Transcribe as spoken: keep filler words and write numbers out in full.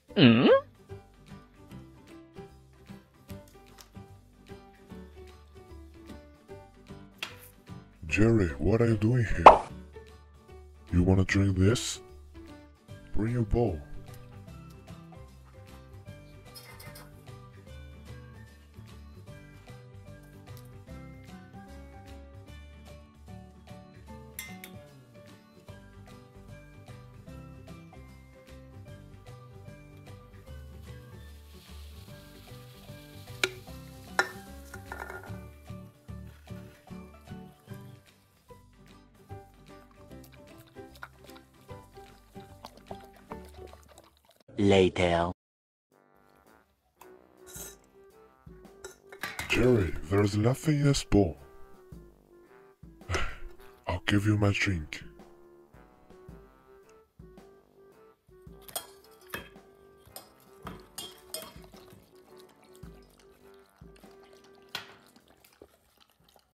Hmm? Jerry, what are you doing here? You wanna drink this? Bring your bowl. Later. Jerry, there's nothing in this bowl. I'll give you my drink.